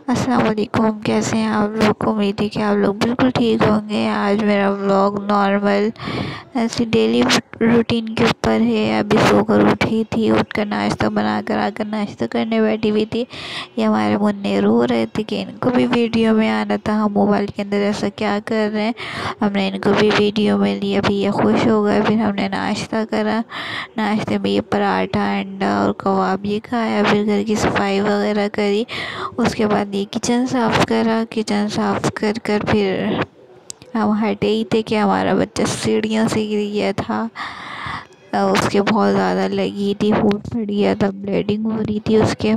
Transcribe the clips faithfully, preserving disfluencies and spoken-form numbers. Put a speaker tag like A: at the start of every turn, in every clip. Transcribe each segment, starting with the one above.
A: अस्सलाम वालेकुम। कैसे हैं आप लोग? उम्मीद है कि आप लोग बिल्कुल ठीक होंगे। आज मेरा व्लॉग नॉर्मल ऐसे डेली रूटीन के ऊपर है। अभी सोकर उठी थी, उठकर नाश्ता बनाकर आकर नाश्ता करने बैठी हुई थी। ये हमारे मुन्ने रो रहे थे कि इनको भी वीडियो में आना था, हम मोबाइल के अंदर ऐसा क्या कर रहे हैं। हमने इनको भी वीडियो में लिया, भी ये खुश हो गए। फिर हमने नाश्ता करा, नाश्ते में ये पराठा, अंडा और कबाब ये खाया। फिर घर की सफाई वगैरह करी। उसके बाद ये किचन साफ़ करा। किचन साफ़ कर कर फिर हम हटे ही थे कि हमारा बच्चा सीढ़ियों से गिर गया था। अ, उसके बहुत ज़्यादा लगी थी, फूट पड़ गया था, ब्लीडिंग हो रही थी उसके।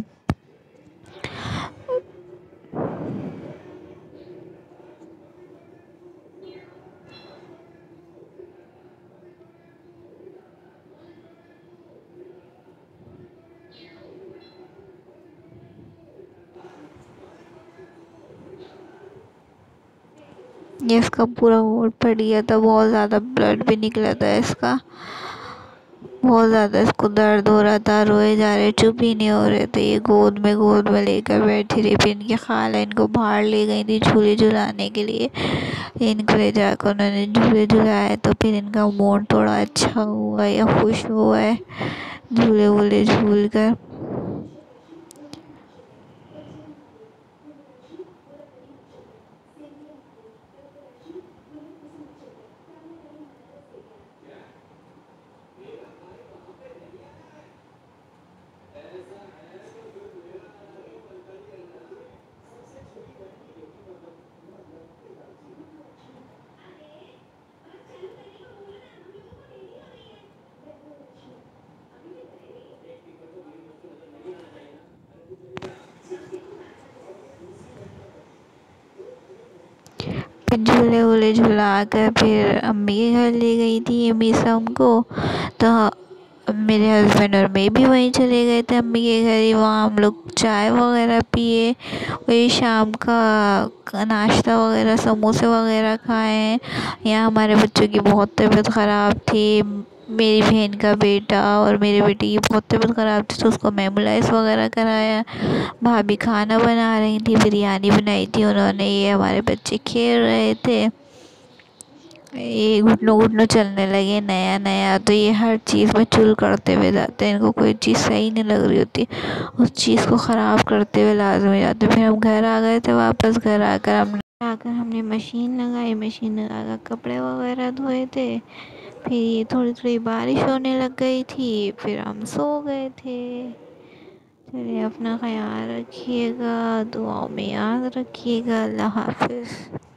A: ये इसका पूरा फूट पड़ गया था, बहुत ज़्यादा ब्लड भी निकला था इसका। बहुत ज़्यादा इसको दर्द हो रहा था, रोए जा रहे, चुप ही नहीं हो रहे थे। ये गोद में गोद में लेकर बैठी रही। फिर इनकी खाला इनको बाहर ले गई थी झूले झुलाने के लिए। इनको ले जाकर उन्होंने झूले झुलाए तो फिर इनका मूड थोड़ा अच्छा हुआ या खुश हुआ है झूले वूले झूल कर। फिर झूले वूले झुला कर फिर अम्मी के घर ले गई थी अम्मी शाम को। तो मेरे हस्बैंड और मैं भी वहीं चले गए थे अम्मी के घर ही। वहाँ हम लोग चाय वगैरह पिए, वही शाम का नाश्ता वगैरह समोसे वगैरह खाए हैं। यहाँ हमारे बच्चों की बहुत तबीयत ख़राब थी। मेरी बहन का बेटा और मेरे बेटे की बहुत तबीयत ख़राब थी तो उसको नेबुलाइज वगैरह कराया। भाभी खाना बना रही थी, बिरयानी बनाई थी उन्होंने। ये हमारे बच्चे खेल रहे थे, ये घुटनों घुटनों चलने लगे नया नया। तो ये हर चीज़ में चुल करते हुए जाते हैं, इनको कोई चीज़ सही नहीं लग रही होती, उस चीज़ को ख़राब करते हुए लाजमी जाते। फिर हम घर आ गए थे वापस। घर आकर हमने आकर हमने मशीन लगाई, मशीन लगा कर कपड़े वगैरह धोए थे। फिर ये थोड़ी थोड़ी बारिश होने लग गई थी, फिर हम सो गए थे। चलिए, अपना ख्याल रखिएगा, दुआओं में याद रखिएगा। अल्लाह हाफ़िज़।